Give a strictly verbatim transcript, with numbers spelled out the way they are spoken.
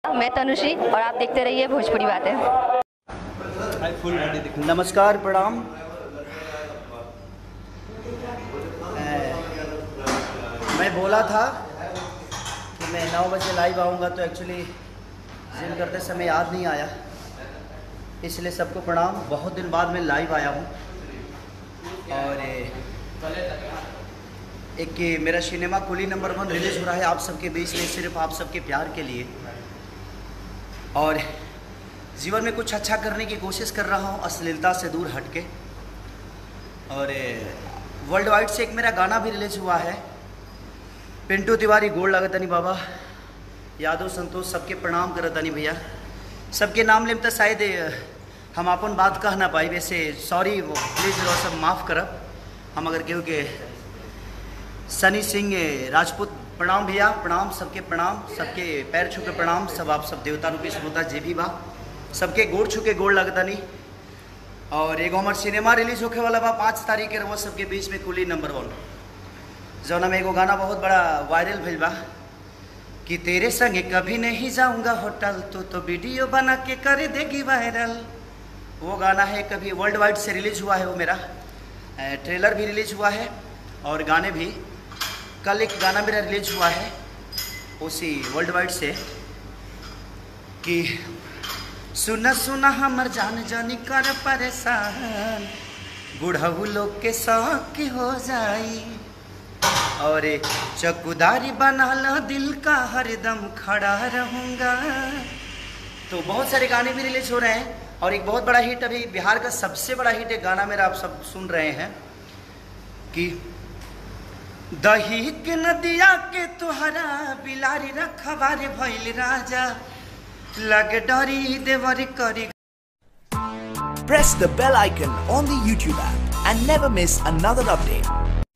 मैं तनुश्री और आप देखते रहिए भोजपुरी बातें। नमस्कार, प्रणाम। मैं बोला था कि मैं नौ बजे लाइव आऊँगा, तो एक्चुअली जिम करते समय याद नहीं आया, इसलिए सबको प्रणाम। बहुत दिन बाद मैं लाइव आया हूँ और एक मेरा सिनेमा कुली नंबर वन रिलीज़ हो रहा है आप सबके बीच में, सिर्फ आप सबके प्यार के लिए। और जीवन में कुछ अच्छा करने की कोशिश कर रहा हूँ, अश्लीलता से दूर हटके। और वर्ल्ड वाइड से एक मेरा गाना भी रिलीज़ हुआ है, पिंटू तिवारी गोड़ लगतनी बाबा, यादव संतोष, सबके प्रणाम करतनी भैया। सबके नाम लेम तो शायद हम अपन बात कह ना पाई, वैसे सॉरी, वो प्लीज़ रो सब माफ़ करब। हम अगर केहू के सनी सिंह राजपूत, प्रणाम भैया, प्रणाम, सबके प्रणाम, सबके पैर छू के प्रणाम, सब आप सब देवता रूपी श्रोता जे भी बा, सबके गोड़ छू के गोड़ लगता नहीं। और एगो हमार सिनेमा रिलीज होके वाला बा पाँच तारीख के, वो सबके बीच में कुली नंबर वन, जौना में एगो गाना बहुत बड़ा वायरल भइल बा कि तेरे संगे कभी नहीं जाऊंगा होटल, तो तो वीडियो बना के कर देगी वायरल। वो गाना है, कभी वर्ल्ड वाइड से रिलीज हुआ है, वो मेरा ट्रेलर भी रिलीज हुआ है और गाने भी। कल एक गाना मेरा रिलीज हुआ है उसी वर्ल्ड वाइड से कि सुना सुना हमर जान जानी कर परेशान, बुढ़ऊ लोग के शौक हो जाई, और चकुदारी बना लो दिल का हरदम खड़ा रहूँगा। तो बहुत सारे गाने भी रिलीज हो रहे हैं और एक बहुत बड़ा हिट, अभी बिहार का सबसे बड़ा हिट एक गाना मेरा आप सब सुन रहे हैं कि दही के नदिया के तुहरा बिलारी रखवारे भइल राजा, लग डरी देवरी करी। Press the bell icon on the YouTube app and never miss another update.